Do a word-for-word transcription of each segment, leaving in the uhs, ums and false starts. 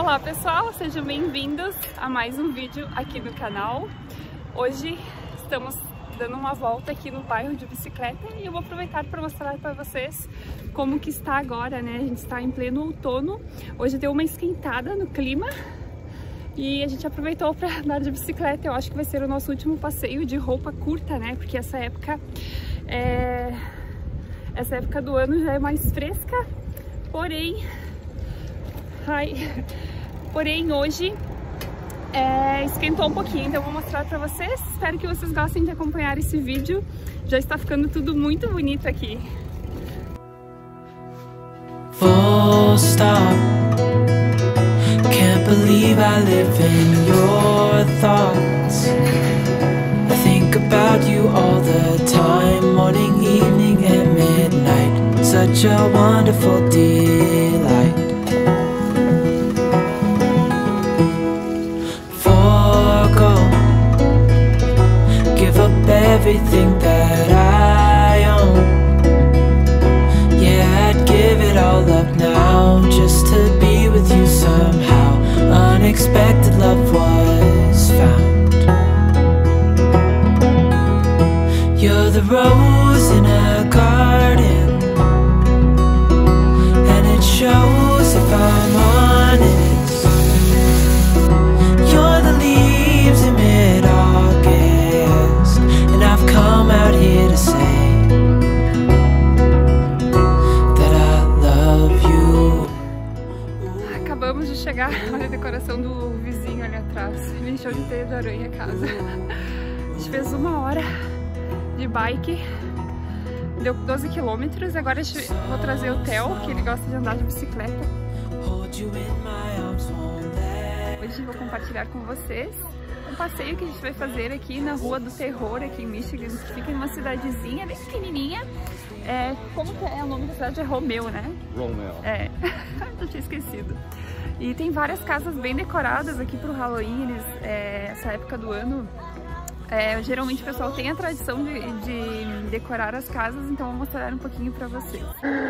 Olá pessoal, sejam bem-vindos a mais um vídeo aqui no canal. Hoje estamos dando uma volta aqui no bairro de bicicleta e eu vou aproveitar para mostrar para vocês como que está agora, né? A gente está em pleno outono, hoje deu uma esquentada no clima e a gente aproveitou para andar de bicicleta. Eu acho que vai ser o nosso último passeio de roupa curta, né? Porque essa época, é... essa época do ano já é mais fresca, porém... Ai. Porém hoje é, esquentou um pouquinho, então eu vou mostrar pra vocês. Espero que vocês gostem de acompanhar esse vídeo. Já está ficando tudo muito bonito aqui. Full stop. Can't believe I live in your thoughts. I think about you all the time, morning, evening and midnight. Such a wonderful delight. Everything that I own, yeah, I'd give it all up now just to be with you somehow. Unexpected love was found. You're the rose in a garden, and it shows if I'm honest. You're the leaves in mid-August, I've come out here to say that I love you. Acabamos de chegar, olha a decoração do vizinho ali atrás. Ele encheu de teia de aranha a casa. A gente fez uma hora de bike, deu doze quilômetros. Agora eu vou trazer o Theo, que ele gosta de andar de bicicleta. Hoje eu vou compartilhar com vocês um passeio que a gente vai fazer aqui na Rua do Terror, aqui em Michigan, que fica em uma cidadezinha bem pequenininha. É, como que é o nome da cidade? É Romeu, né? Romeu. É, eu tinha esquecido. E tem várias casas bem decoradas aqui pro Halloween, eles, é, essa época do ano. É, geralmente o pessoal tem a tradição de, de decorar as casas, então eu vou mostrar um pouquinho pra vocês.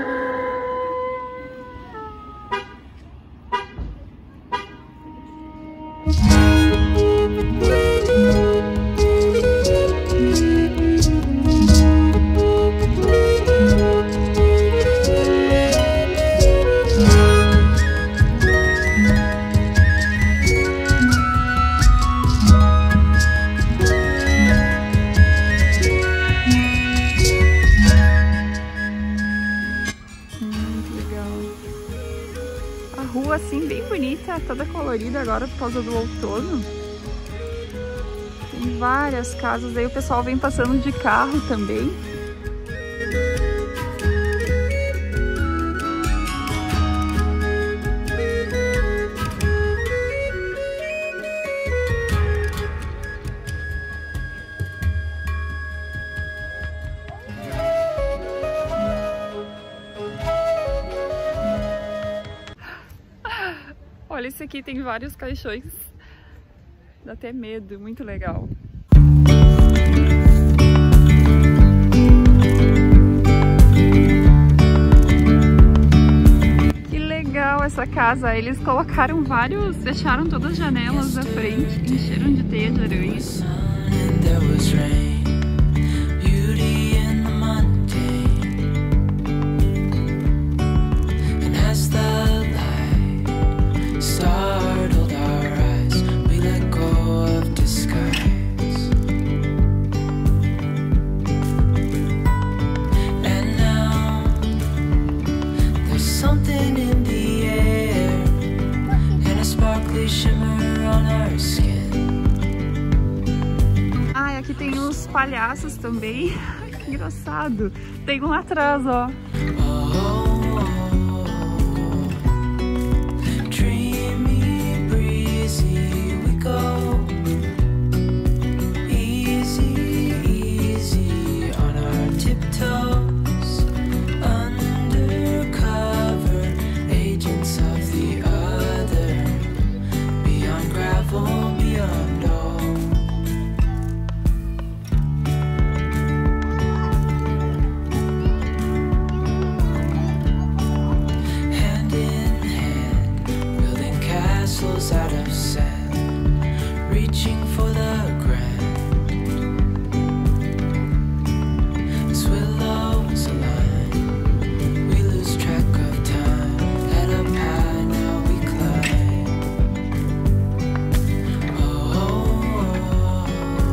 Rua assim bem bonita, toda colorida agora por causa do outono. Tem várias casas, aí o pessoal vem passando de carro também. Olha, esse aqui tem vários caixões, dá até medo, muito legal. Que legal essa casa, eles colocaram vários, deixaram todas as janelas da frente, encheram de teia de aranha. Ah, aqui tem os palhaços também. Que engraçado. Tem um lá atrás, ó. castles out of sand, reaching for the grand. As willows align, we lose track of time. Head up high, now we climb. Oh, oh,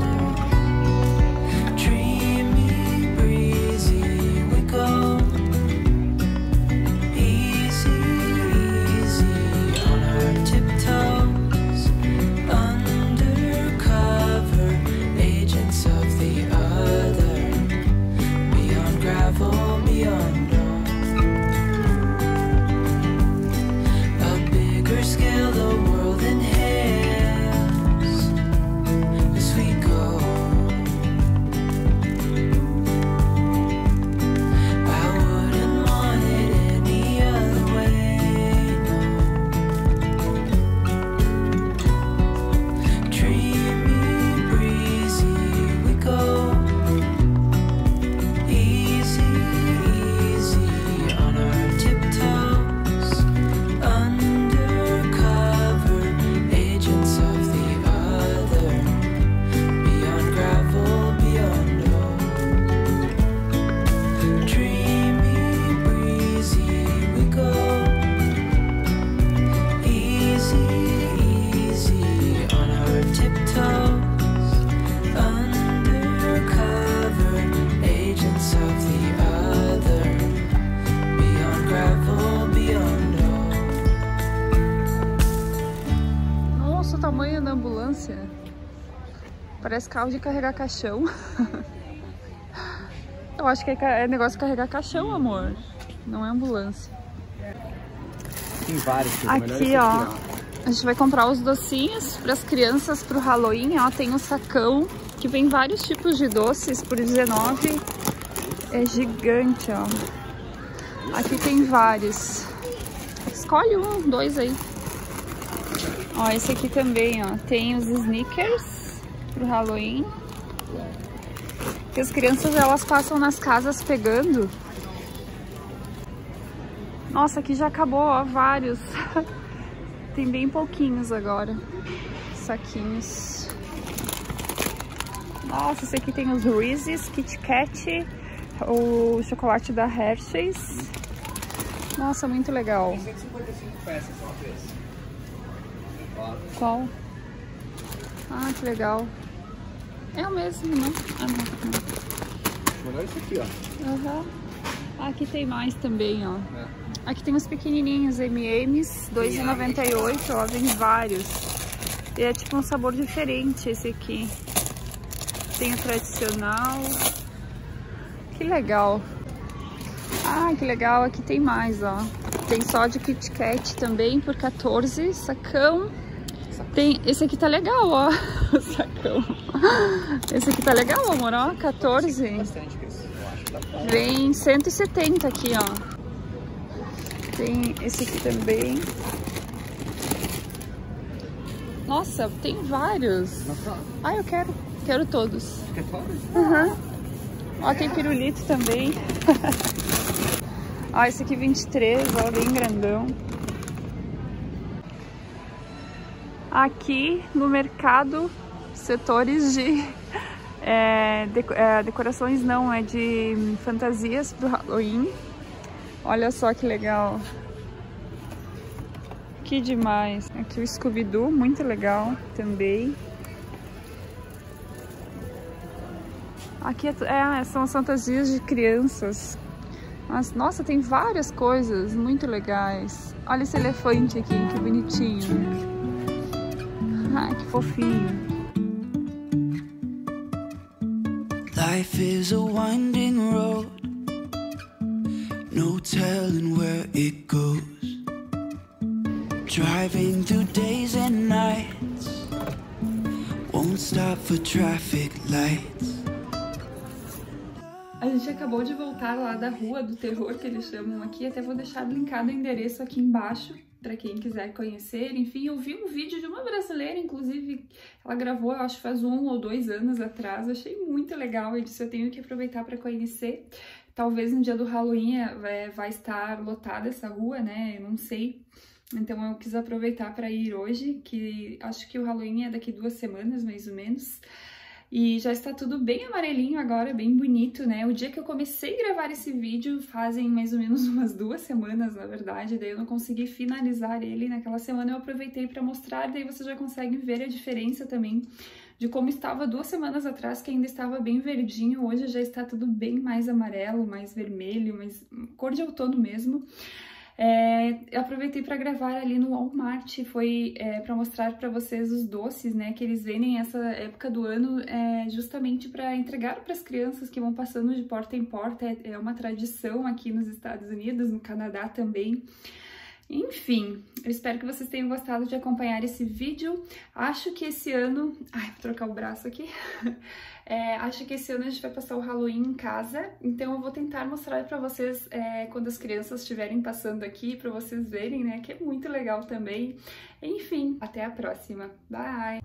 oh. Dreamy, breezy, we go. Parece carro de carregar caixão. Eu acho que é negócio de carregar caixão, amor. Não é ambulância. Tem vários. Aqui, ó. A gente vai comprar os docinhos para as crianças pro Halloween. Ó, tem um sacão que vem vários tipos de doces por dezenove. É gigante, ó. Aqui tem vários. Escolhe um, dois aí. Ó, esse aqui também, ó. Tem os Snickers pro Halloween, que as crianças elas passam nas casas pegando. Nossa, aqui já acabou, ó, vários. Tem bem pouquinhos agora. Saquinhos. Nossa, esse aqui tem os Reese's, Kit Kat, o chocolate da Hershey's. Nossa, muito legal. cento e cinquenta e cinco peças uma vez. Qual? Ah, que legal. É o mesmo, né? Ah, não. não. Olha isso aqui, ó. Uhum. Aqui tem mais também, ó. É. Aqui tem os pequenininhos M e M's, dois reais e noventa e oito centavos, ó. Vem vários. E é tipo um sabor diferente esse aqui. Tem o tradicional. Que legal. Ah, que legal. Aqui tem mais, ó. Tem só de Kit Kat também por quatorze, sacão. Tem, esse aqui tá legal, ó, o sacão. Esse aqui tá legal, amor, ó, quatorze. Vem cento e setenta aqui, ó. Tem esse aqui também. Nossa, tem vários. Ah, eu quero, quero todos. Quer todos? Uhum. Ó, tem pirulito também. Ó, esse aqui vinte e três, ó, bem grandão. Aqui no mercado, setores de é, deco é, decorações não, é de fantasias pro Halloween. Olha só que legal. Que demais. Aqui o Scooby-Doo, muito legal também. Aqui é, é, são as fantasias de crianças. Mas, nossa, tem várias coisas muito legais. Olha esse elefante aqui, que bonitinho. Ai, que fofinho. Life is a winding road, no telling where it goes. Driving through days and nights, won't stop for traffic lights. A gente acabou de voltar lá da Rua do Terror, que eles chamam aqui. Até vou deixar linkado o endereço aqui embaixo, para quem quiser conhecer. Enfim, eu vi um vídeo de uma brasileira, inclusive, ela gravou, eu acho, faz um ou dois anos atrás. Eu achei muito legal, eu disse, eu tenho que aproveitar para conhecer. Talvez no dia do Halloween é, vai estar lotada essa rua, né? Eu não sei. Então eu quis aproveitar para ir hoje, que acho que o Halloween é daqui duas semanas, mais ou menos. E já está tudo bem amarelinho agora, bem bonito, né? O dia que eu comecei a gravar esse vídeo fazem mais ou menos umas duas semanas, na verdade, daí eu não consegui finalizar ele. Naquela semana eu aproveitei para mostrar, daí você já consegue ver a diferença também de como estava duas semanas atrás, que ainda estava bem verdinho. Hoje já está tudo bem mais amarelo, mais vermelho, mais cor de outono mesmo. É, eu aproveitei para gravar ali no Walmart, foi é, para mostrar para vocês os doces, né, que eles vendem essa época do ano, é, justamente para entregar para as crianças que vão passando de porta em porta. É, é uma tradição aqui nos Estados Unidos, no Canadá também. Enfim, eu espero que vocês tenham gostado de acompanhar esse vídeo. Acho que esse ano... Ai, vou trocar o braço aqui. É, acho que esse ano a gente vai passar o Halloween em casa, então eu vou tentar mostrar pra vocês é, quando as crianças estiverem passando aqui, pra vocês verem, né, que é muito legal também. Enfim, até a próxima. Bye!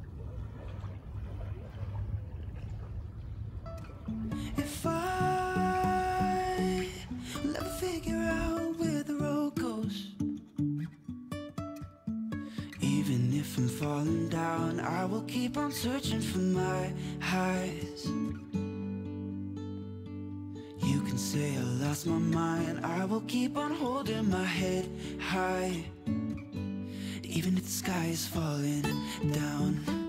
If I will ever figure out where the road goes, even if I'm falling down, I will keep on searching for my highs. You can say I lost my mind, I will keep on holding my head high, even if the sky is falling down.